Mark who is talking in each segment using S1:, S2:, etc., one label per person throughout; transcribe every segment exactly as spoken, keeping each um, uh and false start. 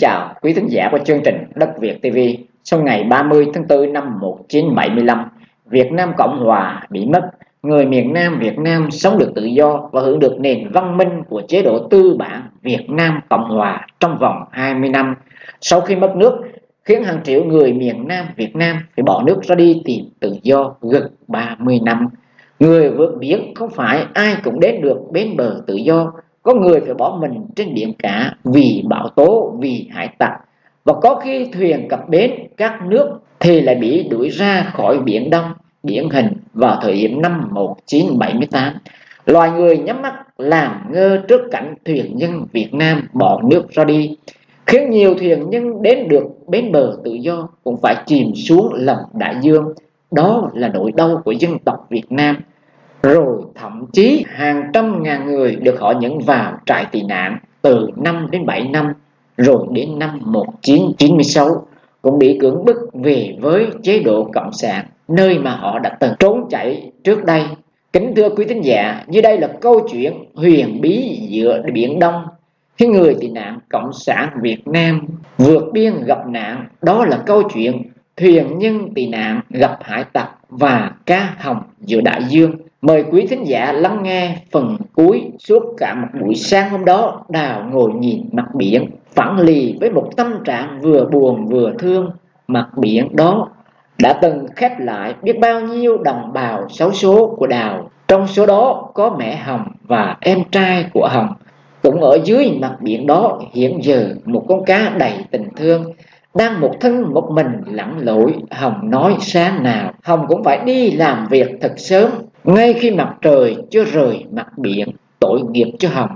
S1: chào quý thính giả của chương trình Đất Việt ti vi. Sau ngày ba mươi tháng tư năm một nghìn chín trăm bảy mươi lăm, Việt Nam Cộng Hòa bị mất, người miền Nam Việt Nam sống được tự do và hưởng được nền văn minh của chế độ tư bản Việt Nam Cộng Hòa trong vòng hai mươi năm. Sau khi mất nước, khiến hàng triệu người miền Nam Việt Nam phải bỏ nước ra đi tìm tự do gần ba mươi năm. Người vượt biển không phải ai cũng đến được bến bờ tự do. Có người phải bỏ mình trên biển cả vì bão tố, vì hải tặc. Và có khi thuyền cập bến các nước thì lại bị đuổi ra khỏi Biển Đông, điển hình vào thời điểm năm một nghìn chín trăm bảy mươi tám. Loài người nhắm mắt làm ngơ trước cảnh thuyền nhân Việt Nam bỏ nước ra đi, khiến nhiều thuyền nhân đến được bến bờ tự do cũng phải chìm xuống lòng đại dương. Đó là nỗi đau của dân tộc Việt Nam. Rồi thậm chí hàng trăm ngàn người được họ nhận vào trại tị nạn từ năm đến bảy năm. Rồi đến năm một nghìn chín trăm chín mươi sáu cũng bị cưỡng bức về với chế độ cộng sản, nơi mà họ đã từng trốn chạy trước đây. Kính thưa quý thính giả, như đây là câu chuyện huyền bí giữa Biển Đông. Khi người tị nạn cộng sản Việt Nam vượt biên gặp nạn, đó là câu chuyện thuyền nhân tị nạn gặp hải tặc và cá hồng giữa đại dương. Mời quý thính giả lắng nghe phần cuối. Suốt cả một buổi sáng hôm đó, Đào ngồi nhìn mặt biển, phẳng lì với một tâm trạng vừa buồn vừa thương. Mặt biển đó đã từng khép lại biết bao nhiêu đồng bào xấu số của Đào. Trong số đó có mẹ Hồng và em trai của Hồng. Cũng ở dưới mặt biển đó hiện giờ một con cá đầy tình thương, đang một thân một mình lặn lội. Hồng nói sáng nào Hồng cũng phải đi làm việc thật sớm, ngay khi mặt trời chưa rời mặt biển. Tội nghiệp cho Hồng,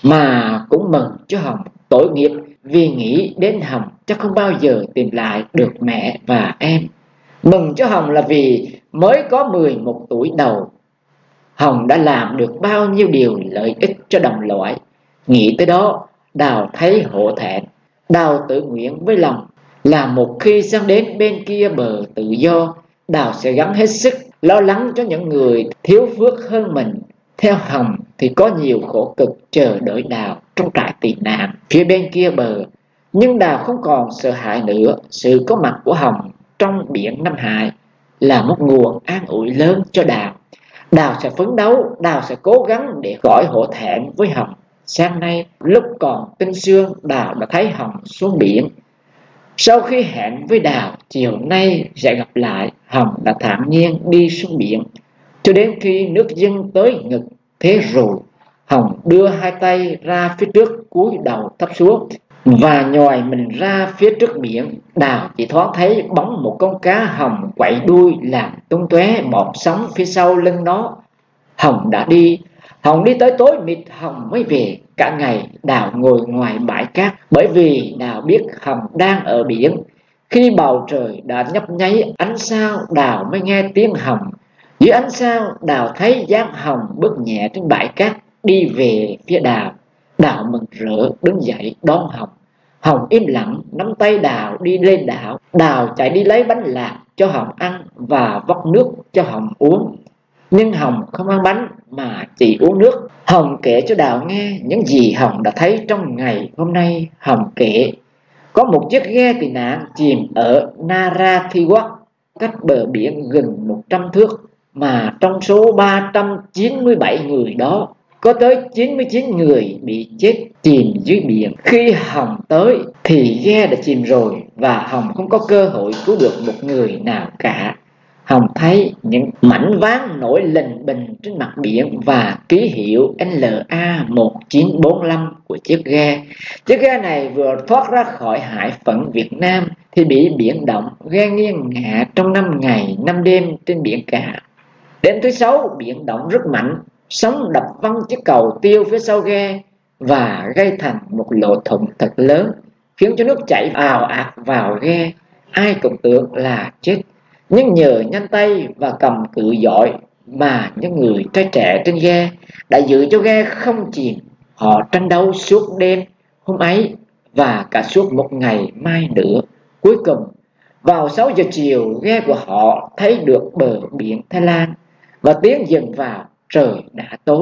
S1: mà cũng mừng cho Hồng. Tội nghiệp vì nghĩ đến Hồng chắc không bao giờ tìm lại được mẹ và em. Mừng cho Hồng là vì mới có mười một tuổi đầu, Hồng đã làm được bao nhiêu điều lợi ích cho đồng loại. Nghĩ tới đó, Đào thấy hổ thẹn. Đào tự nguyện với lòng là một khi sang đến bên kia bờ tự do, Đào sẽ gắng hết sức lo lắng cho những người thiếu phước hơn mình. Theo Hồng thì có nhiều khổ cực chờ đợi Đào trong trại tị nạn phía bên kia bờ. Nhưng Đào không còn sợ hãi nữa. Sự có mặt của Hồng trong biển Nam Hải là một nguồn an ủi lớn cho Đào. Đào sẽ phấn đấu, Đào sẽ cố gắng để khỏi hổ thẹn với Hồng. Sáng nay lúc còn tinh sương, Đào đã thấy Hồng xuống biển. Sau khi hẹn với Đào chiều nay sẽ gặp lại, Hồng đã thản nhiên đi xuống biển cho đến khi nước dâng tới ngực. Thế rồi Hồng đưa hai tay ra phía trước, cúi đầu thấp xuống và nhòi mình ra phía trước biển. Đào chỉ thoáng thấy bóng một con cá hồng quậy đuôi làm tung tóe bọt sóng phía sau lưng nó. Hồng đã đi. Hồng đi tới tối mịt Hồng mới về. Cả ngày Đào ngồi ngoài bãi cát, bởi vì Đào biết Hồng đang ở biển. Khi bầu trời đã nhấp nháy ánh sao, Đào mới nghe tiếng Hồng. Dưới ánh sao, Đào thấy dáng Hồng bước nhẹ trên bãi cát đi về phía Đào. Đào mừng rỡ đứng dậy đón Hồng. Hồng im lặng nắm tay Đào đi lên đảo. Đào chạy đi lấy bánh lạc cho Hồng ăn và vắt nước cho Hồng uống. Nhưng Hồng không ăn bánh mà chỉ uống nước. Hồng kể cho Đào nghe những gì Hồng đã thấy trong ngày hôm nay. Hồng kể có một chiếc ghe tị nạn chìm ở Narathiwat, cách bờ biển gần một trăm thước, mà trong số ba trăm chín mươi bảy người đó có tới chín mươi chín người bị chết chìm dưới biển. Khi Hồng tới thì ghe đã chìm rồi và Hồng không có cơ hội cứu được một người nào cả. Hồng thấy những mảnh ván nổi lềnh bềnh trên mặt biển và ký hiệu L A một chín bốn lăm của chiếc ghe. Chiếc ghe này vừa thoát ra khỏi hải phận Việt Nam thì bị biển động, ghe nghiêng ngả trong năm ngày năm đêm trên biển cả. Đến thứ sáu, biển động rất mạnh, sóng đập văng chiếc cầu tiêu phía sau ghe và gây thành một lỗ thủng thật lớn, khiến cho nước chảy ào ạt vào ghe. Ai cũng tưởng là chết, nhưng nhờ nhanh tay và cầm cự giỏi mà những người trai trẻ trên ghe đã giữ cho ghe không chìm. Họ tranh đấu suốt đêm hôm ấy và cả suốt một ngày mai nữa. Cuối cùng vào sáu giờ chiều, ghe của họ thấy được bờ biển Thái Lan và tiến dần vào. Trời đã tối,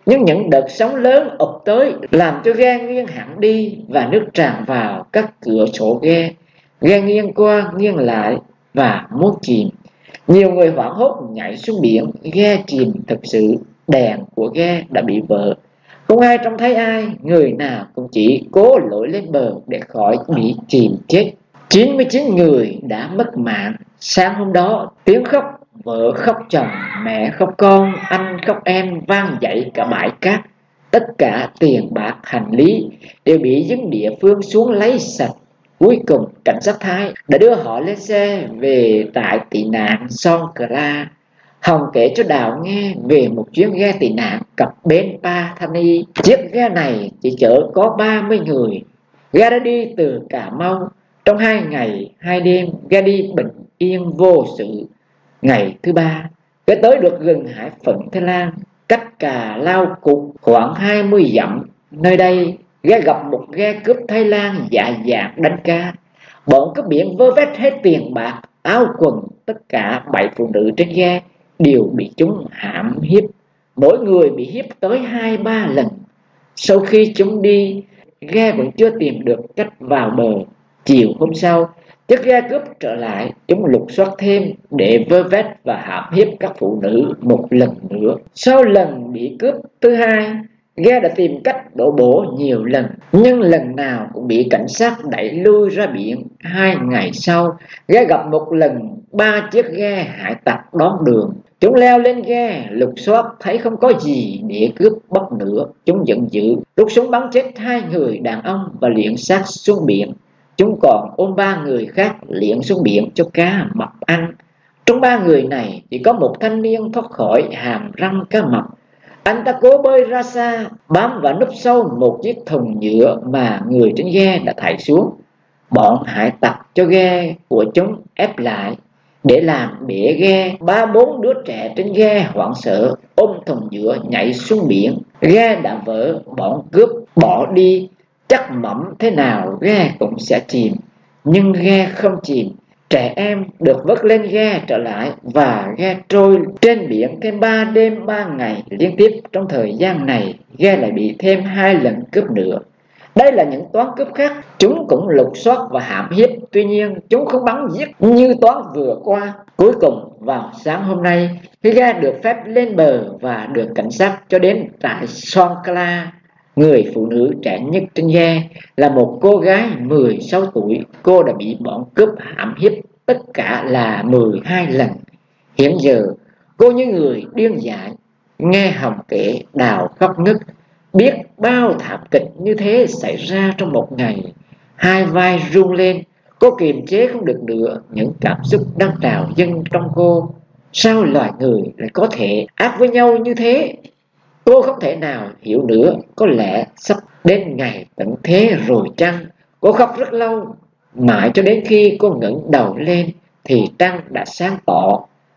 S1: Nhưng những đợt sóng lớn ập tới làm cho ghe nghiêng hẳn đi và nước tràn vào các cửa sổ ghe. Ghe nghiêng qua nghiêng lại và muốn chìm. Nhiều người hoảng hốt nhảy xuống biển. Ghe chìm thực sự, đèn của ghe đã bị vỡ. Không ai trông thấy ai, người nào cũng chỉ cố lội lên bờ để khỏi bị chìm chết. chín mươi chín người đã mất mạng. Sáng hôm đó, tiếng khóc vợ khóc chồng, mẹ khóc con, anh khóc em vang dậy cả bãi cát. Tất cả tiền bạc hành lý đều bị dân địa phương xuống lấy sạch. Cuối cùng cảnh sát Thái đã đưa họ lên xe về tại tị nạn Songkhla. Hồng kể cho Đào nghe về một chuyến ghe tị nạn cập bến Pathani. Chiếc ghe này chỉ chở có ba mươi người. Ghe đã đi từ Cà Mau. Trong hai ngày hai đêm, ghe đi bình yên vô sự. Ngày thứ ba, ghe tới được gần hải phận Thái Lan, cách Cà Lao Cục khoảng hai mươi dặm. Nơi đây, ghe gặp một ghe cướp Thái Lan dạ dạn đánh cá. Bọn cướp biển vơ vét hết tiền bạc, áo quần, tất cả bảy phụ nữ trên ghe đều bị chúng hãm hiếp. Mỗi người bị hiếp tới hai ba lần. Sau khi chúng đi, ghe vẫn chưa tìm được cách vào bờ. Chiều hôm sau, chiếc ghe cướp trở lại, chúng lục soát thêm để vơ vét và hãm hiếp các phụ nữ một lần nữa. Sau lần bị cướp thứ hai, ghe đã tìm cách đổ bộ nhiều lần, nhưng lần nào cũng bị cảnh sát đẩy lui ra biển. Hai ngày sau, ghe gặp một lần ba chiếc ghe hải tặc đón đường. Chúng leo lên ghe, lục soát thấy không có gì để cướp bóc nữa. Chúng giận dữ, rút súng bắn chết hai người đàn ông và liệng xác xuống biển. Chúng còn ôm ba người khác liệng xuống biển cho cá mập ăn. Trong ba người này chỉ có một thanh niên thoát khỏi hàm răng cá mập. Anh ta cố bơi ra xa, bám vào núp sau một chiếc thùng nhựa mà người trên ghe đã thải xuống. Bọn hải tặc cho ghe của chúng ép lại. Để làm bể ghe, ba bốn đứa trẻ trên ghe hoảng sợ ôm thùng nhựa nhảy xuống biển. Ghe đã vỡ, bọn cướp bỏ đi. Chắc mẩm thế nào ghe cũng sẽ chìm. Nhưng ghe không chìm. Trẻ em được vớt lên ghe trở lại và ghe trôi trên biển thêm ba đêm ba ngày liên tiếp. Trong thời gian này, ghe lại bị thêm hai lần cướp nữa. Đây là những toán cướp khác, chúng cũng lục soát và hãm hiếp. Tuy nhiên, chúng không bắn giết như toán vừa qua. Cuối cùng, vào sáng hôm nay, khi ghe được phép lên bờ và được cảnh sát cho đến trại Songkhla, người phụ nữ trẻ nhất trên ghe là một cô gái mười sáu tuổi. Cô đã bị bọn cướp hãm hiếp tất cả là mười hai lần. Hiện giờ, cô như người điên dại. Nghe Hồng kể, Đào khóc nức. Biết bao thảm kịch như thế xảy ra trong một ngày. Hai vai run lên. Cô kiềm chế không được nữa những cảm xúc đang trào dâng trong cô. Sao loài người lại có thể ác với nhau như thế? Cô không thể nào hiểu nữa. Có lẽ sắp đến ngày tận thế rồi chăng? Cô khóc rất lâu, mãi cho đến khi cô ngẩng đầu lên thì trăng đã sáng tỏ.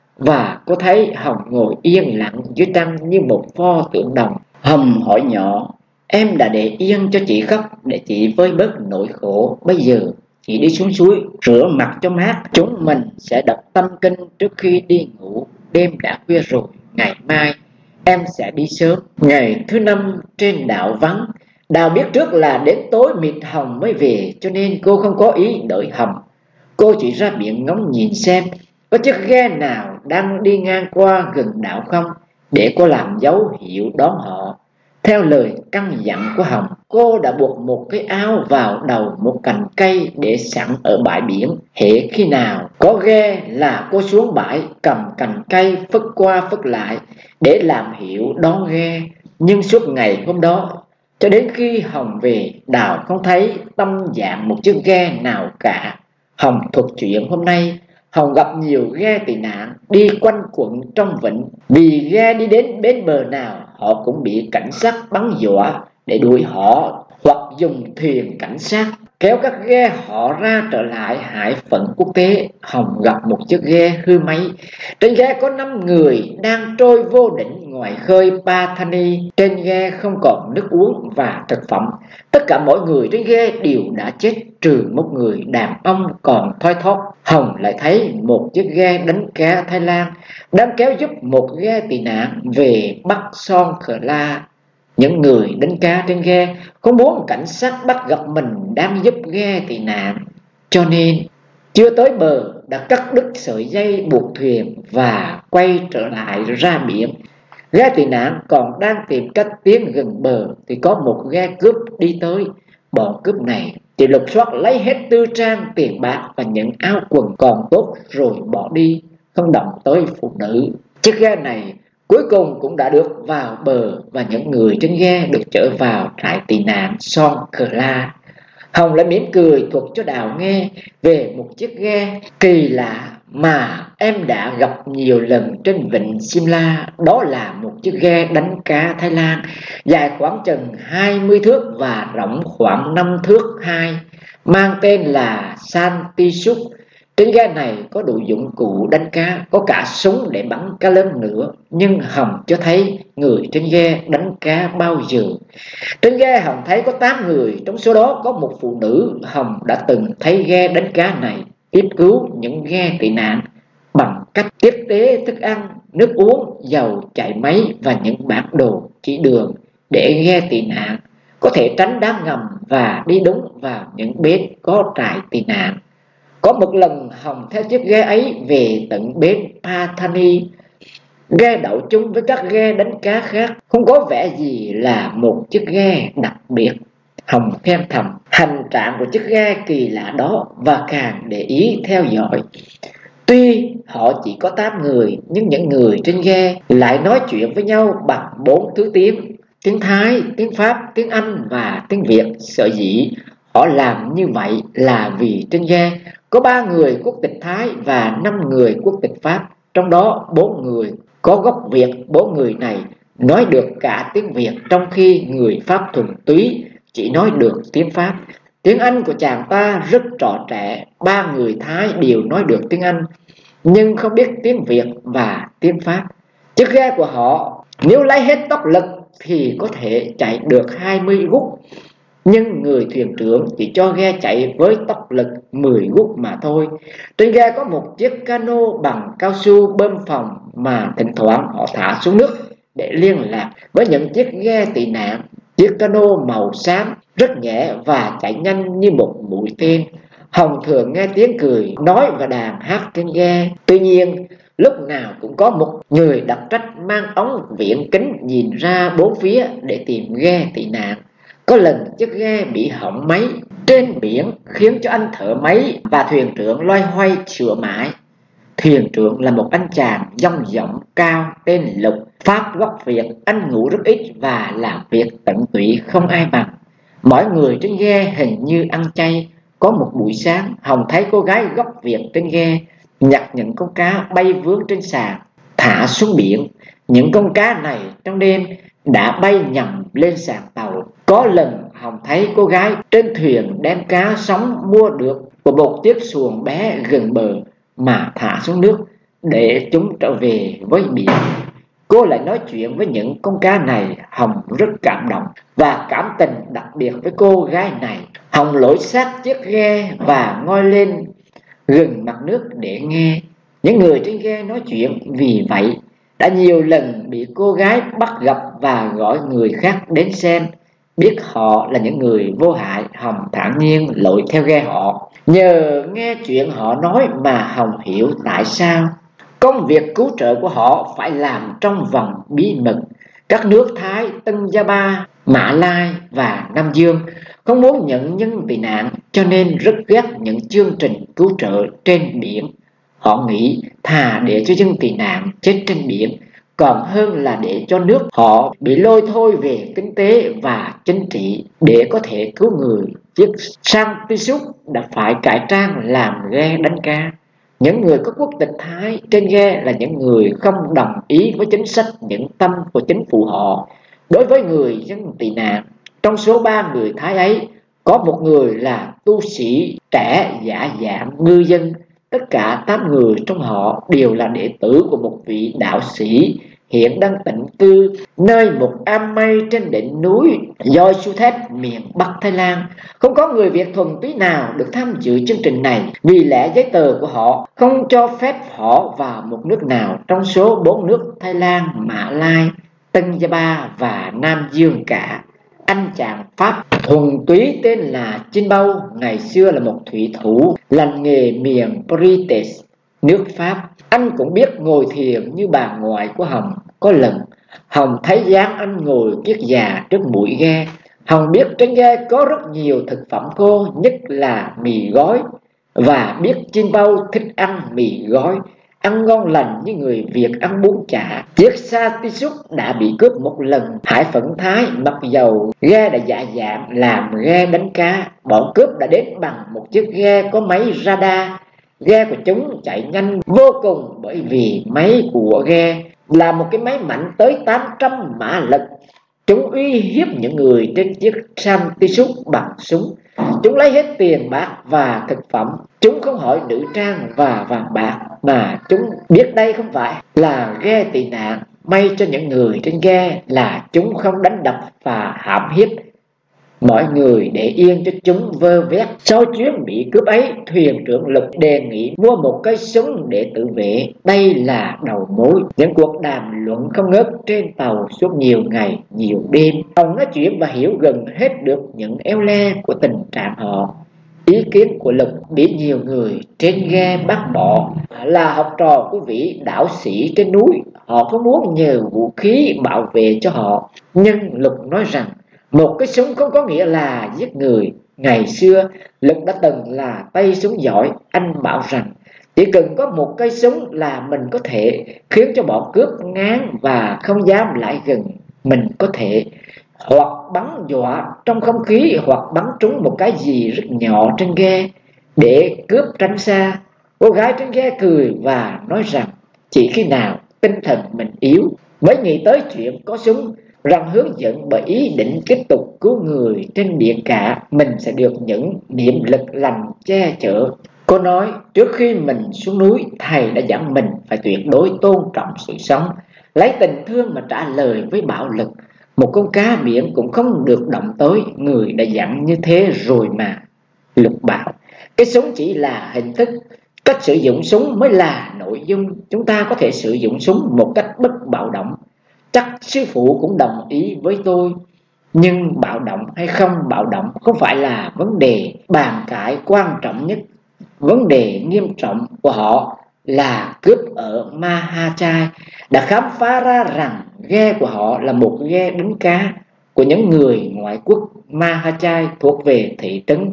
S1: Và cô thấy Hồng ngồi yên lặng dưới trăng như một pho tượng đồng. Hồng hỏi nhỏ: em đã để yên cho chị khóc để chị vơi bớt nỗi khổ. Bây giờ chị đi xuống suối rửa mặt cho mát. Chúng mình sẽ đọc tâm kinh trước khi đi ngủ. Đêm đã khuya rồi, ngày mai em sẽ đi sớm. Ngày thứ năm trên đảo vắng. Đào biết trước là đến tối mịt Hồng mới về, cho nên cô không có ý đợi Hồng. Cô chỉ ra biển ngóng nhìn xem có chiếc ghe nào đang đi ngang qua gần đảo không, để cô làm dấu hiệu đón họ. Theo lời căn dặn của Hồng, cô đã buộc một cái áo vào đầu một cành cây để sẵn ở bãi biển. Hễ khi nào có ghe là cô xuống bãi cầm cành cây phất qua phất lại để làm hiệu đón ghe. Nhưng suốt ngày hôm đó, cho đến khi Hồng về, Đào không thấy tâm dạng một chiếc ghe nào cả. Hồng thuật chuyện hôm nay. Hồng gặp nhiều ghe tị nạn đi quanh quẩn trong vịnh. Vì ghe đi đến bến bờ nào, họ cũng bị cảnh sát bắn dọa để đuổi họ, hoặc dùng thuyền cảnh sát kéo các ghe họ ra trở lại hải phận quốc tế. Hồng gặp một chiếc ghe hư máy. Trên ghe có năm người đang trôi vô định ngoài khơi Pathani. Trên ghe không còn nước uống và thực phẩm. Tất cả mọi người trên ghe đều đã chết, trừ một người đàn ông còn thoi thóp. Hồng lại thấy một chiếc ghe đánh cá Thái Lan đang kéo giúp một ghe tị nạn về Bắc Songkhla. Những người đánh cá trên ghe không muốn cảnh sát bắt gặp mình đang giúp ghe tị nạn, cho nên chưa tới bờ đã cắt đứt sợi dây buộc thuyền và quay trở lại ra biển. Ghe tị nạn còn đang tìm cách tiến gần bờ thì có một ghe cướp đi tới. Bọn cướp này chỉ lục soát lấy hết tư trang, tiền bạc và những áo quần còn tốt rồi bỏ đi, không động tới phụ nữ. Chiếc ghe này cuối cùng cũng đã được vào bờ và những người trên ghe được trở vào trại tị nạn Son Kla. Hồng lại mỉm cười thuật cho Đào nghe về một chiếc ghe kỳ lạ mà em đã gặp nhiều lần trên vịnh Simla. Đó là một chiếc ghe đánh cá Thái Lan dài khoảng chừng hai mươi thước và rộng khoảng năm thước hai, mang tên là Santisuk. Trên ghe này có đủ dụng cụ đánh cá, có cả súng để bắn cá lớn nữa, nhưng Hồng chưa thấy người trên ghe đánh cá bao giờ. Trên ghe Hồng thấy có tám người, trong số đó có một phụ nữ. Hồng đã từng thấy ghe đánh cá này tiếp cứu những ghe tị nạn bằng cách tiếp tế thức ăn, nước uống, dầu, chạy máy và những bản đồ chỉ đường để ghe tị nạn có thể tránh đá ngầm và đi đúng vào những bến có trại tị nạn. Có một lần Hồng theo chiếc ghe ấy về tận bến Pathani. Ghe đậu chung với các ghe đánh cá khác, không có vẻ gì là một chiếc ghe đặc biệt. Hồng khen thầm hành trạng của chiếc ghe kỳ lạ đó và càng để ý theo dõi. Tuy họ chỉ có tám người, nhưng những người trên ghe lại nói chuyện với nhau bằng bốn thứ tiếng: tiếng Thái, tiếng Pháp, tiếng Anh và tiếng Việt. Sở dĩ họ làm như vậy là vì trên ghe có ba người quốc tịch Thái và năm người quốc tịch Pháp, trong đó bốn người có gốc Việt. Bốn người này nói được cả tiếng Việt, trong khi người Pháp thuần túy chỉ nói được tiếng Pháp. Tiếng Anh của chàng ta rất trọ trẻ. Ba người Thái đều nói được tiếng Anh nhưng không biết tiếng Việt và tiếng Pháp. Chiếc ghe của họ nếu lấy hết tốc lực thì có thể chạy được hai mươi guốc, nhưng người thuyền trưởng chỉ cho ghe chạy với tốc lực mười guốc mà thôi. Trên ghe có một chiếc cano bằng cao su bơm phòng mà thỉnh thoảng họ thả xuống nước để liên lạc với những chiếc ghe tị nạn. Chiếc cano màu xám rất nhẹ và chạy nhanh như một mũi tên. Hồng thường nghe tiếng cười, nói và đàn hát trên ghe. Tuy nhiên lúc nào cũng có một người đặc trách mang ống viễn kính nhìn ra bốn phía để tìm ghe tị nạn. Có lần chiếc ghe bị hỏng máy trên biển khiến cho anh thợ máy và thuyền trưởng loay hoay sửa mãi. Thuyền trưởng là một anh chàng dong dỏng cao tên Lục, Pháp gốc Việt. Anh ngủ rất ít và làm việc tận tụy không ai bằng. Mỗi người trên ghe hình như ăn chay. Có một buổi sáng, Hồng thấy cô gái gốc Việt trên ghe nhặt những con cá bay vướng trên sàn thả xuống biển. Những con cá này trong đêm đã bay nhầm lên sàn tàu. Có lần Hồng thấy cô gái trên thuyền đem cá sống mua được của một chiếc xuồng bé gần bờ mà thả xuống nước để chúng trở về với biển. Cô lại nói chuyện với những con cá này. Hồng rất cảm động và cảm tình đặc biệt với cô gái này. Hồng lội sát chiếc ghe và ngoi lên gần mặt nước để nghe những người trên ghe nói chuyện. Vì vậy đã nhiều lần bị cô gái bắt gặp và gọi người khác đến xem. Biết họ là những người vô hại, Hồng thản nhiên lội theo ghe họ. Nhờ nghe chuyện họ nói mà Hồng hiểu tại sao công việc cứu trợ của họ phải làm trong vòng bí mật. Các nước Thái, Tân Gia Ba, Mã Lai và Nam Dương không muốn nhận nhân tị nạn, cho nên rất ghét những chương trình cứu trợ trên biển. Họ nghĩ thà để cho dân tị nạn chết trên biển còn hơn là để cho nước họ bị lôi thôi về kinh tế và chính trị để có thể cứu người. Chiếc Santisuk đã phải cải trang làm ghe đánh cá. Những người có quốc tịch Thái trên ghe là những người không đồng ý với chính sách nhẫn tâm của chính phủ họ đối với người dân tị nạn. Trong số ba người Thái ấy, có một người là tu sĩ trẻ giả dạng ngư dân. Tất cả tám người trong họ đều là đệ tử của một vị đạo sĩ hiện đang tịnh cư nơi một am mây trên đỉnh núi Yosuthep, miền Bắc Thái Lan. Không có người Việt thuần túy nào được tham dự chương trình này vì lẽ giấy tờ của họ không cho phép họ vào một nước nào trong số bốn nước Thái Lan, Mã Lai, Tân Gia Ba và Nam Dương cả. Anh chàng Pháp thuần túy tên là Chinh Bao, ngày xưa là một thủy thủ lành nghề miền Brites, nước Pháp. Anh cũng biết ngồi thiền như bà ngoại của Hồng. Có lần Hồng thấy dáng anh ngồi kiết già trước mũi ghe. Hồng biết trên ghe có rất nhiều thực phẩm khô, nhất là mì gói, và biết Chinh Bao thích ăn mì gói, ăn ngon lành như người Việt ăn bún chả. Chiếc Sa Ti Súc đã bị cướp một lần. Hải Phận Thái mặc dầu ghe đã dạ dạng làm ghe đánh cá, bọn cướp đã đến bằng một chiếc ghe có máy radar. Ghe của chúng chạy nhanh vô cùng, bởi vì máy của ghe là một cái máy mạnh tới tám trăm mã lực. Chúng uy hiếp những người trên chiếc Sa Ti Súc bằng súng. Chúng lấy hết tiền bạc và thực phẩm. Chúng không hỏi nữ trang và vàng bạc, mà chúng biết đây không phải là ghe tị nạn. May cho những người trên ghe là chúng không đánh đập và hãm hiếp mọi người, để yên cho chúng vơ vét. Sau chuyến bị cướp ấy, thuyền trưởng Lục đề nghị mua một cây súng để tự vệ. Đây là đầu mối. Những cuộc đàm luận không ngớt trên tàu suốt nhiều ngày nhiều đêm. Ông nói chuyện và hiểu gần hết được những éo le của tình trạng họ. Ý kiến của Lục bị nhiều người trên ghe bác bỏ, là học trò của vị đạo sĩ trên núi. Họ có muốn nhờ vũ khí bảo vệ cho họ, nhưng Lục nói rằng một cái súng không có nghĩa là giết người. Ngày xưa Lục đã từng là tay súng giỏi. Anh bảo rằng chỉ cần có một cây súng là mình có thể khiến cho bọn cướp ngán và không dám lại gần. Mình có thể hoặc bắn dọa trong không khí, hoặc bắn trúng một cái gì rất nhỏ trên ghe để cướp tránh xa. Cô gái trên ghe cười và nói rằng chỉ khi nào tinh thần mình yếu mới nghĩ tới chuyện có súng, rằng hướng dẫn bởi ý định tiếp tục cứu người trên biển cả, mình sẽ được những niệm lực lành che chở. Cô nói trước khi mình xuống núi, thầy đã dặn mình phải tuyệt đối tôn trọng sự sống, lấy tình thương mà trả lời với bạo lực. Một con cá biển cũng không được động tới. Người đã dặn như thế rồi mà. Lục bảo cái súng chỉ là hình thức, cách sử dụng súng mới là nội dung. Chúng ta có thể sử dụng súng một cách bất bạo động. Chắc sư phụ cũng đồng ý với tôi. Nhưng bạo động hay không bạo động không phải là vấn đề bàn cãi quan trọng nhất. Vấn đề nghiêm trọng của họ là cướp ở Mahachai đã khám phá ra rằng ghe của họ là một ghe đánh cá của những người ngoại quốc. Mahachai thuộc về thị trấn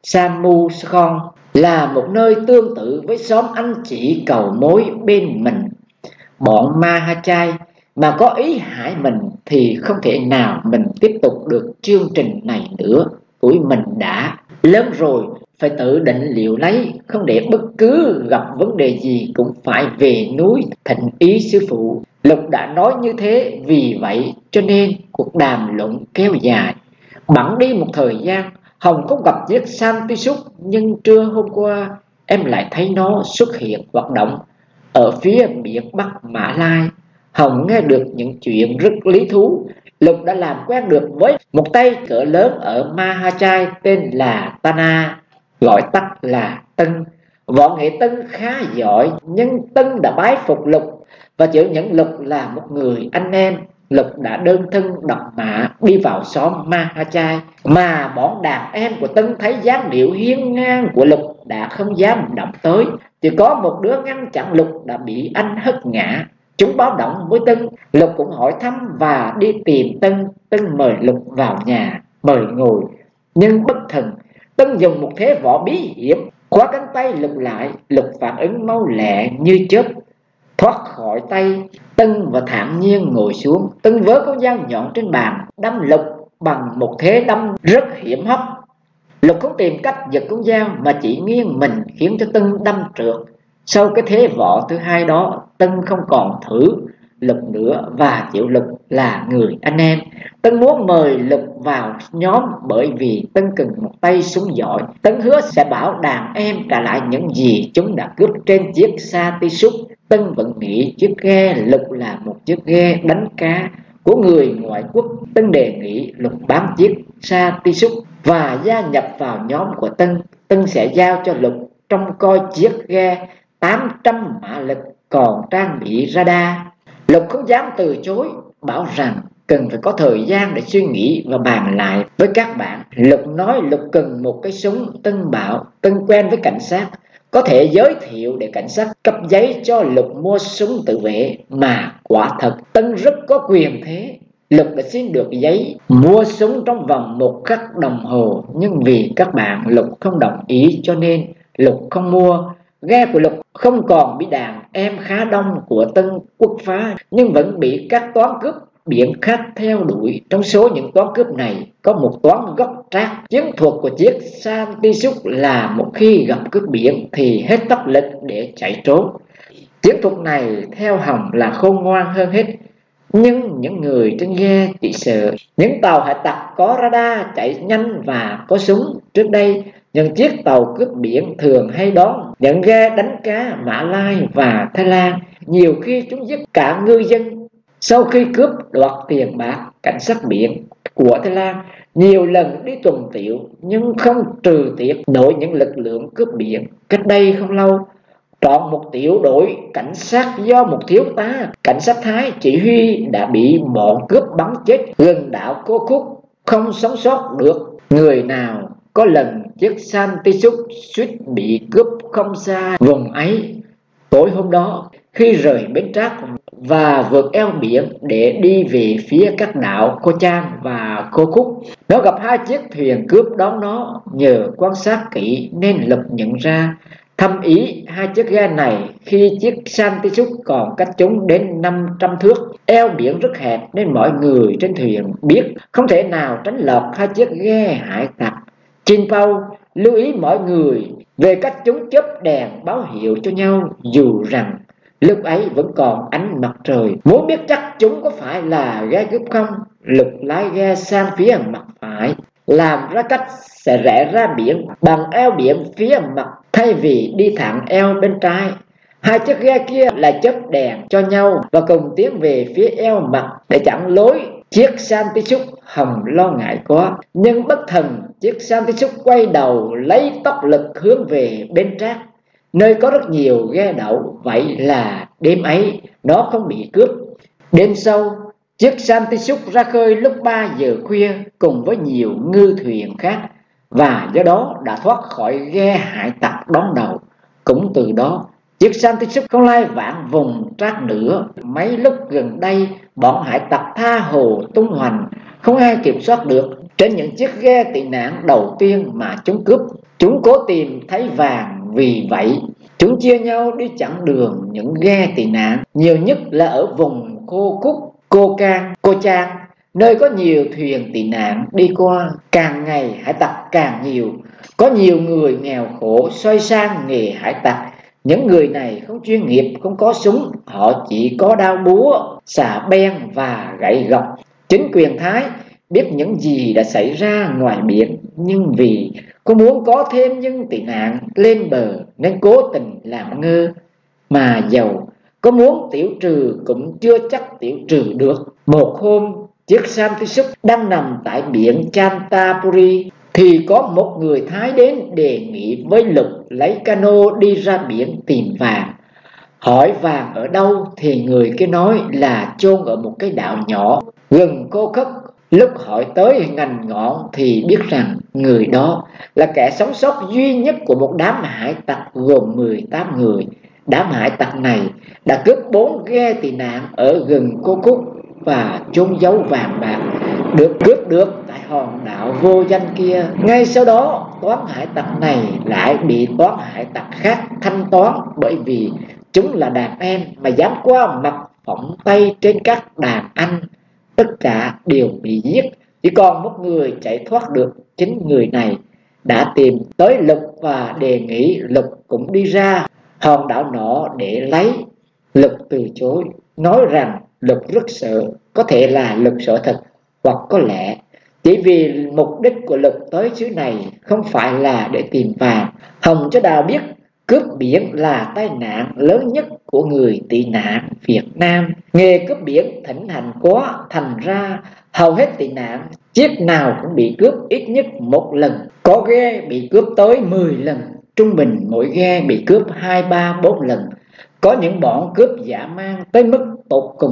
S1: Samuskon, là một nơi tương tự với xóm anh chị cầu mối bên mình. Bọn Mahachai mà có ý hại mình thì không thể nào mình tiếp tục được chương trình này nữa. Tuổi mình đã lớn rồi, phải tự định liệu lấy, không để bất cứ gặp vấn đề gì cũng phải về núi thỉnh ý sư phụ. Lục đã nói như thế, vì vậy cho nên cuộc đàm luận kéo dài. Bẵng đi một thời gian, Hồng không gặp chiếc Sa Ti Súc, nhưng trưa hôm qua em lại thấy nó xuất hiện hoạt động ở phía biển Bắc Mã Lai. Hồng nghe được những chuyện rất lý thú. Lục đã làm quen được với một tay cỡ lớn ở Mahachai tên là Tana, gọi tắt là Tân. Võ nghệ Tân khá giỏi, nhưng Tân đã bái phục Lục và chịu nhận Lục là một người anh em. Lục đã đơn thân độc mã đi vào xóm Mahachai, mà bọn đàn em của Tân thấy dáng điệu hiên ngang của Lục đã không dám động tới. Chỉ có một đứa ngăn chặn Lục đã bị anh hất ngã. Chúng báo động với Tân. Lục cũng hỏi thăm và đi tìm Tân. Tân mời Lục vào nhà, mời ngồi, nhưng bất thần. Tân dùng một thế võ bí hiểm khóa cánh tay Lục lại. Lục phản ứng mau lẹ như chớp, thoát khỏi tay Tân và thản nhiên ngồi xuống. Tân vớ con dao nhọn trên bàn đâm Lục bằng một thế đâm rất hiểm hóc. Lục không tìm cách giật con dao mà chỉ nghiêng mình khiến cho Tân đâm trượt. Sau cái thế võ thứ hai đó, Tân không còn thử Lục nữa và chịu Lục là người anh em. Tân muốn mời Lục vào nhóm bởi vì Tân cần một tay súng giỏi. Tân hứa sẽ bảo đàn em trả lại những gì chúng đã cướp trên chiếc Sa Ti Súc. Tân vẫn nghĩ chiếc ghe Lục là một chiếc ghe đánh cá của người ngoại quốc. Tân đề nghị Lục bán chiếc Sa Ti Súc và gia nhập vào nhóm của Tân. Tân sẽ giao cho Lục trông coi chiếc ghe tám trăm mã lực còn trang bị radar. Lục không dám từ chối bảo rằng cần phải có thời gian để suy nghĩ và bàn lại với các bạn. Lục nói Lục cần một cái súng. Tân bảo Tân quen với cảnh sát, có thể giới thiệu để cảnh sát cấp giấy cho Lục mua súng tự vệ. Mà quả thật Tân rất có quyền thế. Lục đã xin được giấy mua súng trong vòng một khắc đồng hồ, nhưng vì các bạn Lục không đồng ý cho nên Lục không mua. Ghe của Lục không còn bị đàn em khá đông của Tân Quốc phá, nhưng vẫn bị các toán cướp biển khác theo đuổi. Trong số những toán cướp này có một toán gốc Trác. Chiến thuật của chiếc Santisuk là một khi gặp cướp biển thì hết tốc lực để chạy trốn. Chiến thuật này theo Hồng là khôn ngoan hơn hết, nhưng những người trên ghe chỉ sợ những tàu hải tặc có radar chạy nhanh và có súng. Trước đây những chiếc tàu cướp biển thường hay đón những ghe đánh cá Mã Lai và Thái Lan, nhiều khi chúng giết cả ngư dân. Sau khi cướp đoạt tiền bạc, cảnh sát biển của Thái Lan nhiều lần đi tuần tiễu nhưng không trừ tiệc nổi những lực lượng cướp biển. Cách đây không lâu, trọn một tiểu đội cảnh sát do một thiếu tá cảnh sát Thái chỉ huy đã bị bọn cướp bắn chết gần đảo Cô Khúc, không sống sót được người nào. Có lần chiếc Santisuk suýt bị cướp không xa vùng ấy. Tối hôm đó, khi rời bến Trác và vượt eo biển để đi về phía các đảo Cô Chan và Cô Khúc, nó gặp hai chiếc thuyền cướp đón nó. Nhờ quan sát kỹ nên Lục nhận ra thâm ý hai chiếc ghe này khi chiếc Santisuk còn cách chúng đến năm trăm thước. Eo biển rất hẹp nên mọi người trên thuyền biết không thể nào tránh lọt hai chiếc ghe hải tặc. Chin Pao lưu ý mọi người về cách chúng chớp đèn báo hiệu cho nhau, dù rằng lúc ấy vẫn còn ánh mặt trời. Muốn biết chắc chúng có phải là ghe cướp không, Lục lái ghe sang phía mặt phải, làm ra cách sẽ rẽ ra biển bằng eo biển phía mặt thay vì đi thẳng eo bên trái. Hai chiếc ghe kia lại chớp đèn cho nhau và cùng tiến về phía eo mặt để chặn lối chiếc Santisuk. Hồng lo ngại quá, nhưng bất thần chiếc Santisuk quay đầu lấy tốc lực hướng về bên Trác, nơi có rất nhiều ghe đậu. Vậy là đêm ấy nó không bị cướp. Đêm sau, chiếc Santisuk ra khơi lúc ba giờ khuya cùng với nhiều ngư thuyền khác, và do đó đã thoát khỏi ghe hải tặc đón đầu. Cũng từ đó, chiếc Santisuk không lai vãng vùng Trác nữa. Mấy lúc gần đây, bọn hải tặc tha hồ tung hoành, không ai kiểm soát được. Trên những chiếc ghe tị nạn đầu tiên mà chúng cướp, chúng cố tìm thấy vàng. Vì vậy, chúng chia nhau đi chặn đường những ghe tị nạn, nhiều nhất là ở vùng Cô Cúc, Cô Can, Cô Chan, nơi có nhiều thuyền tị nạn đi qua. Càng ngày hải tặc càng nhiều, có nhiều người nghèo khổ xoay sang nghề hải tặc. Những người này không chuyên nghiệp, không có súng, họ chỉ có đao búa, xà beng và gậy gộc. Chính quyền Thái biết những gì đã xảy ra ngoài biển, nhưng vì có muốn có thêm những tị nạn lên bờ nên cố tình làm ngơ. Mà dầu có muốn tiểu trừ cũng chưa chắc tiểu trừ được. Một hôm, chiếc Santisuk đang nằm tại biển Chantapuri thì có một người Thái đến đề nghị với Lục lấy cano đi ra biển tìm vàng. Hỏi vàng ở đâu thì người kia nói là chôn ở một cái đảo nhỏ gần Cô Khúc. Lúc hỏi tới ngành ngọn thì biết rằng người đó là kẻ sống sót duy nhất của một đám hải tặc gồm mười tám người. Đám hải tặc này đã cướp bốn ghe tị nạn ở gần Cô Khúc và chôn giấu vàng bạc được cướp được tại hòn đảo vô danh kia. Ngay sau đó, toán hải tặc này lại bị toán hải tặc khác thanh toán, bởi vì chúng là đàn em mà dám qua mặt phỏng tay trên các đàn anh. Tất cả đều bị giết, chỉ còn một người chạy thoát được. Chính người này đã tìm tới Lục và đề nghị Lục cũng đi ra hòn đảo nọ để lấy. Lục từ chối, nói rằng Lục rất sợ, có thể là Lục sợ thật, hoặc có lẽ chỉ vì mục đích của Lục tới xứ này không phải là để tìm vàng. Hồng cho Đào biết cướp biển là tai nạn lớn nhất của người tị nạn Việt Nam. Nghề cướp biển thịnh hành quá, thành ra hầu hết tị nạn chiếc nào cũng bị cướp ít nhất một lần. Có ghe bị cướp tới mười lần, trung bình mỗi ghe bị cướp hai ba bốn lần. Có những bọn cướp dã man tới mức tột cùng,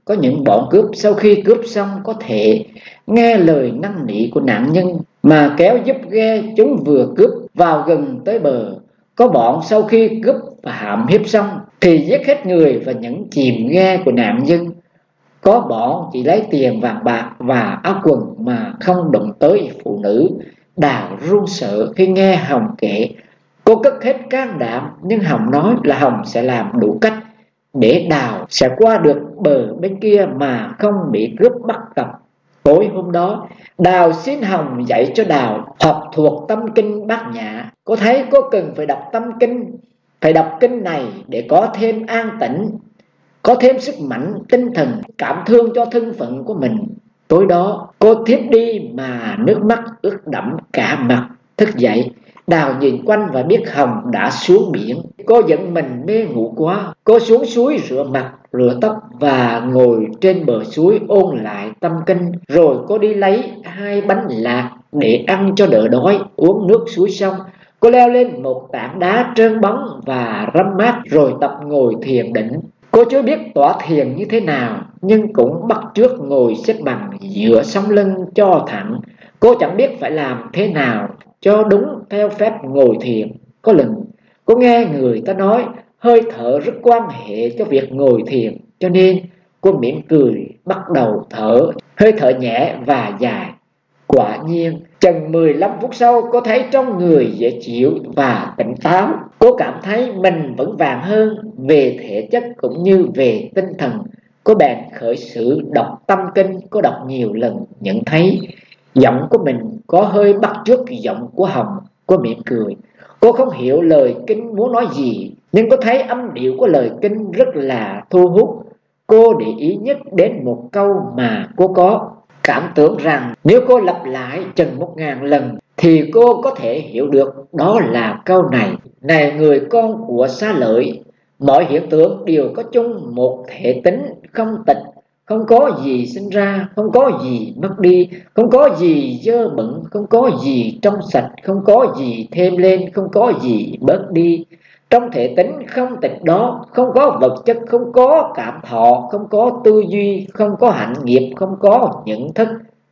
S1: có những bọn cướp sau khi cướp xong có thể nghe lời năn nỉ của nạn nhân mà kéo giúp ghe chúng vừa cướp vào gần tới bờ. Có bọn sau khi cướp và hãm hiếp xong thì giết hết người và nhấn chìm ghe của nạn nhân. Có bọn chỉ lấy tiền vàng bạc và áo quần mà không động tới phụ nữ. Đào run sợ khi nghe Hồng kể. Cô cất hết can đảm, nhưng Hồng nói là Hồng sẽ làm đủ cách để Đào sẽ qua được bờ bên kia mà không bị cướp bắt gặp. Tối hôm đó, Đào xin Hồng dạy cho Đào học thuộc tâm kinh Bát Nhã. Cô thấy cô cần phải đọc tâm kinh, phải đọc kinh này để có thêm an tĩnh, có thêm sức mạnh tinh thần, cảm thương cho thân phận của mình. Tối đó cô thiếp đi mà nước mắt ướt đẫm cả mặt. Thức dậy, Đào nhìn quanh và biết Hồng đã xuống biển. Cô giận mình mê ngủ quá. Cô xuống suối rửa mặt, rửa tóc và ngồi trên bờ suối ôn lại tâm kinh. Rồi cô đi lấy hai bánh lạc để ăn cho đỡ đói. Uống nước suối xong, cô leo lên một tảng đá trơn bóng và râm mát rồi tập ngồi thiền định. Cô chưa biết tọa thiền như thế nào, nhưng cũng bắt chước ngồi xếp bằng, dựa sống lưng cho thẳng. Cô chẳng biết phải làm thế nào cho đúng theo phép ngồi thiền. Có lần cô nghe người ta nói hơi thở rất quan hệ cho việc ngồi thiền, cho nên cô mỉm cười bắt đầu thở, hơi thở nhẹ và dài. Quả nhiên chừng mười lăm phút sau, cô thấy trong người dễ chịu và tỉnh táo. Cô cảm thấy mình vững vàng hơn về thể chất cũng như về tinh thần. Cô bèn khởi sự đọc tâm kinh. Cô đọc nhiều lần, nhận thấy giọng của mình có hơi bắt chước giọng của Hồng. Cô mỉm cười. Cô không hiểu lời kinh muốn nói gì, nhưng cô thấy âm điệu của lời kinh rất là thu hút. Cô để ý nhất đến một câu mà cô có cảm tưởng rằng nếu cô lặp lại chừng một ngàn lần thì cô có thể hiểu được. Đó là câu này: này người con của Xá Lợi, mọi hiện tượng đều có chung một thể tính không tịch. Không có gì sinh ra, không có gì mất đi, không có gì dơ bẩn, không có gì trong sạch, không có gì thêm lên, không có gì bớt đi. Trong thể tính không tịch đó, không có vật chất, không có cảm thọ, không có tư duy, không có hạnh nghiệp, không có nhận thức.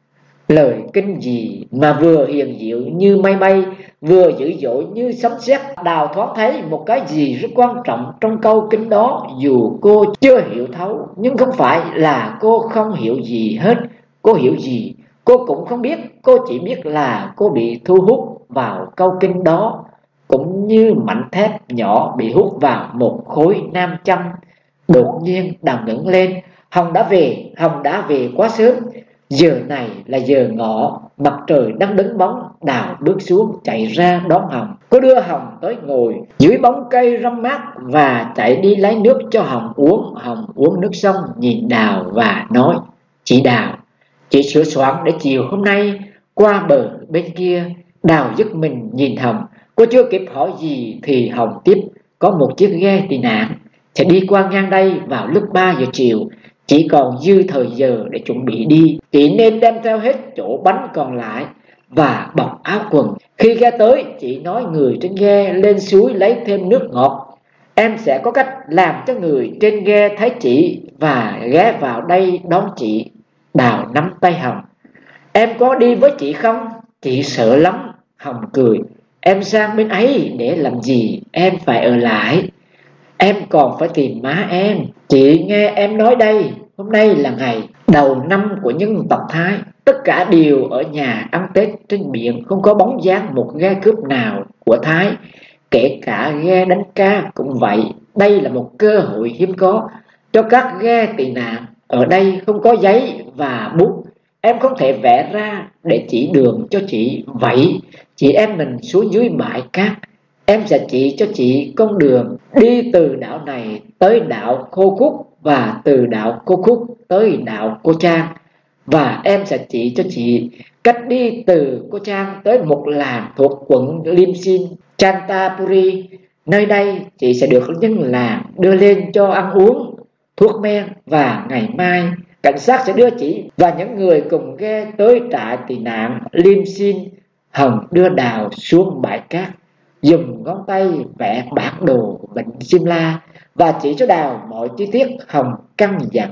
S1: Lời kinh gì mà vừa hiền diệu như mây bay, vừa dữ dội như sấm sét. Đào thoáng thấy một cái gì rất quan trọng trong câu kinh đó. Dù cô chưa hiểu thấu, nhưng không phải là cô không hiểu gì hết. Cô hiểu gì cô cũng không biết. Cô chỉ biết là cô bị thu hút vào câu kinh đó, cũng như mảnh thép nhỏ bị hút vào một khối nam châm. Đột nhiên Đào ngẩng lên. Hồng đã về. Hồng đã về quá sớm. Giờ này là giờ ngọ, mặt trời đang đứng bóng. Đào bước xuống chạy ra đón Hồng. Cô đưa Hồng tới ngồi dưới bóng cây râm mát và chạy đi lấy nước cho Hồng uống. Hồng uống nước xong nhìn Đào và nói: chị Đào, chị sửa soạn để chiều hôm nay qua bờ bên kia. Đào giật mình nhìn Hồng. Cô chưa kịp hỏi gì thì Hồng tiếp: có một chiếc ghe tị nạn sẽ đi qua ngang đây vào lúc ba giờ chiều. Chỉ còn dư thời giờ để chuẩn bị đi. Chị nên đem theo hết chỗ bánh còn lại và bọc áo quần. Khi ghe tới, chị nói người trên ghe lên suối lấy thêm nước ngọt. Em sẽ có cách làm cho người trên ghe thấy chị và ghé vào đây đón chị. Đào nắm tay Hồng. Em có đi với chị không? Chị sợ lắm. Hồng cười. Em sang bên ấy để làm gì? Em phải ở lại. Em còn phải tìm má em. Chị nghe em nói đây, hôm nay là ngày đầu năm của nhân tộc Thái. Tất cả đều ở nhà ăn Tết trên biển. Không có bóng dáng một ghe cướp nào của Thái. Kể cả ghe đánh cá cũng vậy. Đây là một cơ hội hiếm có cho các ghe tị nạn. Ở đây không có giấy và bút. Em không thể vẽ ra để chỉ đường cho chị. Vậy chị em mình xuống dưới bãi cát. Em sẽ chỉ cho chị con đường đi từ đảo này tới đảo Khô Khúc và từ đảo Khô Khúc tới đảo Cô Trang. Và em sẽ chỉ cho chị cách đi từ Cô Trang tới một làng thuộc quận Lim Sin, Chantapuri. Nơi đây chị sẽ được dân làng đưa lên cho ăn uống, thuốc men. Và ngày mai cảnh sát sẽ đưa chị và những người cùng ghe tới trại tị nạn Lim Sin. Hồng đưa Đào xuống bãi cát, dùng ngón tay vẽ bản đồ vịnh Simla và chỉ cho Đào mọi chi tiết. Hồng căn dặn: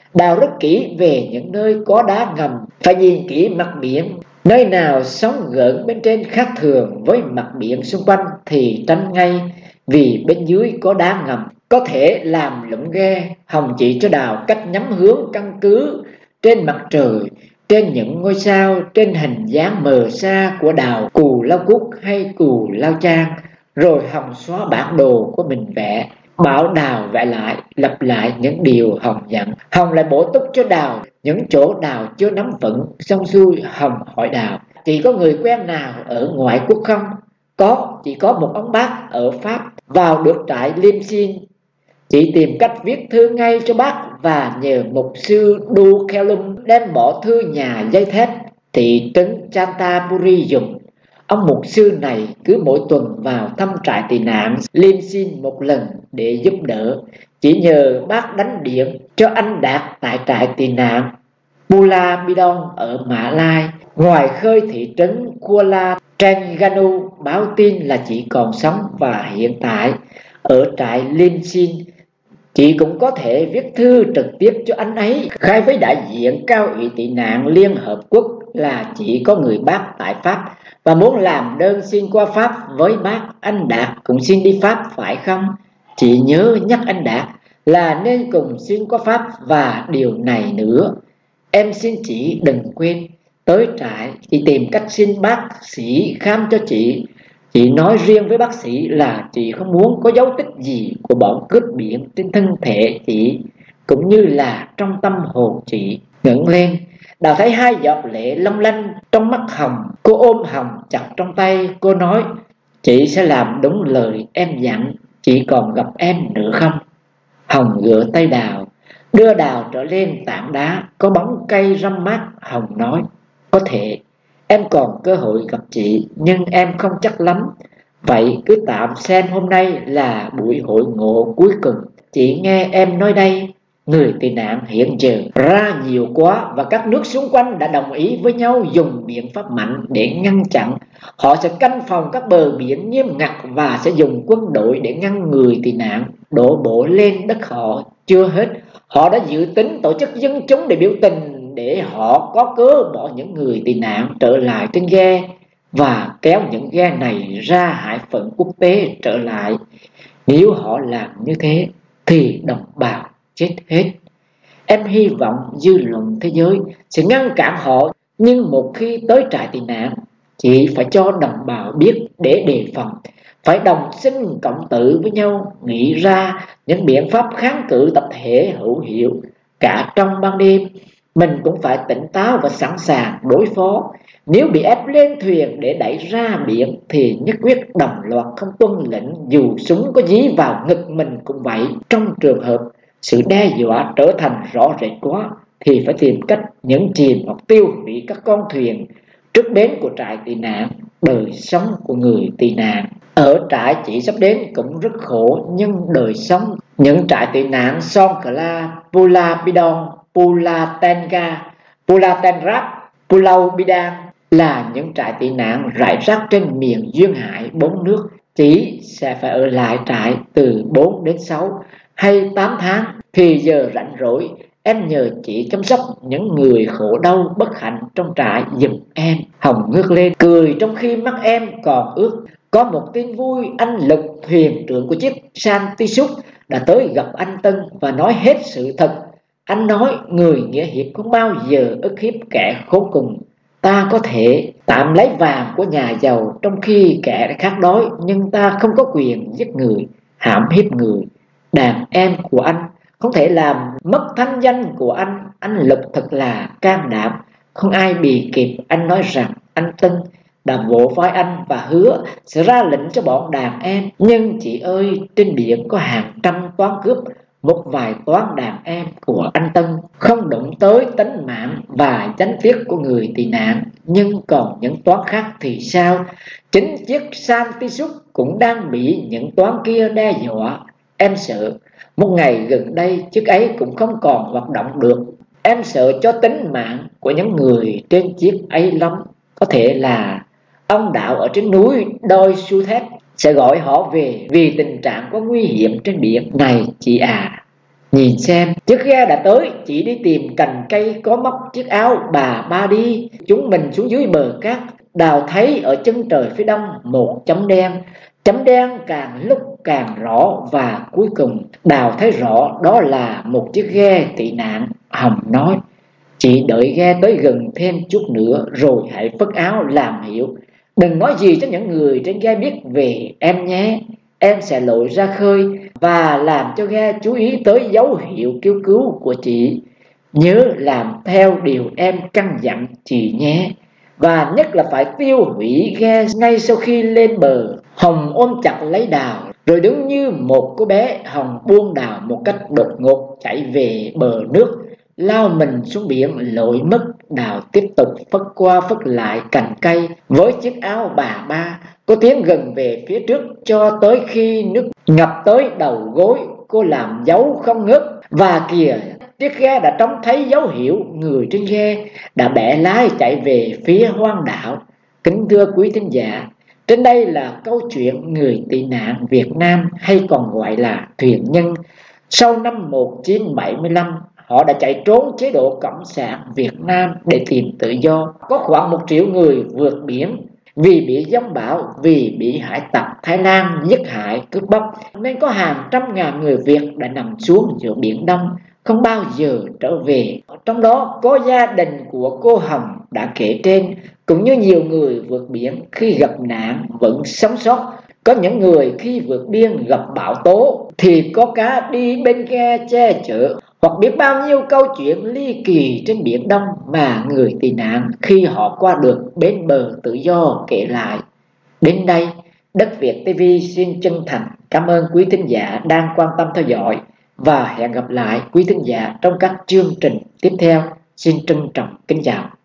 S1: Đào rất kỹ về những nơi có đá ngầm, phải nhìn kỹ mặt biển. Nơi nào sóng gợn bên trên khác thường với mặt biển xung quanh thì tránh ngay, vì bên dưới có đá ngầm có thể làm lủng ghe. Hồng chỉ cho Đào cách nhắm hướng căn cứ trên mặt trời, trên những ngôi sao, trên hình dáng mờ xa của đào Cù Lao Cúc hay Cù Lao Chang. Rồi Hồng xóa bản đồ của mình vẽ, bảo Đào vẽ lại, lặp lại những điều Hồng dặn. Hồng lại bổ túc cho Đào những chỗ Đào chưa nắm vững. Xong xuôi, Hồng hỏi Đào: chị có người quen nào ở ngoại quốc không? Có, chỉ có một ông bác ở Pháp vào được trại Liêm Xin. Chị tìm cách viết thư ngay cho bác và nhờ mục sư Du Kelum đem bỏ thư nhà dây thép thị trấn Chantapuri dùng. Ông mục sư này cứ mỗi tuần vào thăm trại tị nạn Liêm Xin một lần để giúp đỡ. Chỉ nhờ bác đánh điện cho anh Đạt tại trại tị nạn Pulau Bidong ở Mã Lai, ngoài khơi thị trấn Kuala Terengganu, báo tin là chị còn sống và hiện tại ở trại Liêm Xin. Chị cũng có thể viết thư trực tiếp cho anh ấy, khai với đại diện cao ủy tị nạn Liên Hợp Quốc là chị có người bác tại Pháp và muốn làm đơn xin qua Pháp với bác. Anh Đạt cũng xin đi Pháp phải không? Chị nhớ nhắc anh Đạt là nên cùng xin qua Pháp. Và điều này nữa, em xin chị đừng quên, tới trại chị tìm cách xin bác sĩ khám cho chị. Chị nói riêng với bác sĩ là chị không muốn có dấu tích gì của bọn cướp biển trên thân thể chị, cũng như là trong tâm hồn chị. Ngẩng lên, Đào thấy hai giọt lệ long lanh trong mắt Hồng. Cô ôm Hồng chặt trong tay, cô nói: chị sẽ làm đúng lời em dặn, chị còn gặp em nữa không? Hồng gỡ tay Đào, đưa Đào trở lên tảng đá có bóng cây râm mát. Hồng nói: có thể em còn cơ hội gặp chị, nhưng em không chắc lắm. Vậy cứ tạm xem hôm nay là buổi hội ngộ cuối cùng. Chị nghe em nói đây, người tị nạn hiện giờ ra nhiều quá và các nước xung quanh đã đồng ý với nhau dùng biện pháp mạnh để ngăn chặn. Họ sẽ canh phòng các bờ biển nghiêm ngặt và sẽ dùng quân đội để ngăn người tị nạn đổ bộ lên đất họ. Chưa hết, họ đã dự tính tổ chức dân chúng để biểu tình, để họ có cớ bỏ những người tị nạn trở lại trên ghe và kéo những ghe này ra hải phận quốc tế trở lại. Nếu họ làm như thế thì đồng bào chết hết. Em hy vọng dư luận thế giới sẽ ngăn cản họ, nhưng một khi tới trại tị nạn, chị phải cho đồng bào biết để đề phòng, phải đồng sinh cộng tử với nhau, nghĩ ra những biện pháp kháng cự tập thể hữu hiệu. Cả trong ban đêm, mình cũng phải tỉnh táo và sẵn sàng đối phó. Nếu bị ép lên thuyền để đẩy ra biển thì nhất quyết đồng loạt không tuân lệnh, dù súng có dí vào ngực mình cũng vậy. Trong trường hợp sự đe dọa trở thành rõ rệt quá thì phải tìm cách nhấn chìm hoặc tiêu hủy các con thuyền trước bến của trại tị nạn. Đời sống của người tị nạn ở trại chỉ sắp đến cũng rất khổ, nhưng đời sống những trại tị nạn Songkhla, Pulau Bidong, Pulau Tenga, Pulau Tenrab, Pulau Bidang là những trại tị nạn rải rác trên miền duyên hải bốn nước. Chỉ sẽ phải ở lại trại từ bốn đến sáu hay tám tháng. Thì giờ rảnh rỗi, em nhờ chị chăm sóc những người khổ đau bất hạnh trong trại giùm em. Hồng ngước lên cười trong khi mắt em còn ướt. Có một tin vui, anh Lục, thuyền trưởng của chiếc Santisuk, đã tới gặp anh Tân và nói hết sự thật. Anh nói người nghĩa hiệp không bao giờ ức hiếp kẻ khốn cùng. Ta có thể tạm lấy vàng của nhà giàu trong khi kẻ khác đói, nhưng ta không có quyền giết người, hãm hiếp người. Đàn em của anh không thể làm mất thanh danh của anh. Anh Lục thật là can đảm, không ai bì kịp. Anh nói rằng anh Tân đã vỗ vai anh và hứa sẽ ra lệnh cho bọn đàn em. Nhưng chị ơi, trên biển có hàng trăm toán cướp. Một vài toán đàn em của anh Tân không đụng tới tính mạng và chánh tiết của người tị nạn, nhưng còn những toán khác thì sao? Chính chiếc Santisuk cũng đang bị những toán kia đe dọa. Em sợ một ngày gần đây chiếc ấy cũng không còn hoạt động được. Em sợ cho tính mạng của những người trên chiếc ấy lắm. Có thể là ông đạo ở trên núi Đôi Su Thép sẽ gọi họ về vì tình trạng có nguy hiểm trên biển này chị à. Nhìn xem, chiếc ghe đã tới, chỉ đi tìm cành cây có móc chiếc áo bà ba đi. Chúng mình xuống dưới bờ cát, đào thấy ở chân trời phía đông một chấm đen. Chấm đen càng lúc càng rõ, và cuối cùng đào thấy rõ đó là một chiếc ghe tị nạn. Hồng nói: chị đợi ghe tới gần thêm chút nữa rồi hãy phất áo làm hiệu. Đừng nói gì cho những người trên ghe biết về em nhé. Em sẽ lội ra khơi và làm cho ghe chú ý tới dấu hiệu kêu cứu của chị. Nhớ làm theo điều em căn dặn chị nhé. Và nhất là phải tiêu hủy ghe ngay sau khi lên bờ. Hồng ôm chặt lấy Đào, rồi đứng như một cô bé. Hồng buông Đào một cách đột ngột chạy về bờ nước, lao mình xuống biển lội mất. Đào tiếp tục phất qua phất lại cành cây với chiếc áo bà ba. Cô tiến gần về phía trước cho tới khi nước ngập tới đầu gối. Cô làm dấu không ngớt. Và kìa, chiếc ghe đã trông thấy dấu hiệu. Người trên ghe đã bẻ lái chạy về phía hoang đảo. Kính thưa quý thính giả, trên đây là câu chuyện người tị nạn Việt Nam, hay còn gọi là thuyền nhân. Sau năm một nghìn chín trăm bảy mươi lăm, họ đã chạy trốn chế độ Cộng sản Việt Nam để tìm tự do. Có khoảng một triệu người vượt biển vì bị giông bão, vì bị hải tặc Thái Lan giết hại cướp bóc, nên có hàng trăm ngàn người Việt đã nằm xuống giữa Biển Đông, không bao giờ trở về. Trong đó có gia đình của cô Hồng đã kể trên, cũng như nhiều người vượt biển khi gặp nạn vẫn sống sót. Có những người khi vượt biên gặp bão tố thì có cá đi bên ghe che chở, hoặc biết bao nhiêu câu chuyện ly kỳ trên Biển Đông mà người tị nạn khi họ qua được bến bờ tự do kể lại. Đến đây, Đất Việt ti vi xin chân thành cảm ơn quý thính giả đang quan tâm theo dõi, và hẹn gặp lại quý thính giả trong các chương trình tiếp theo. Xin trân trọng kính chào.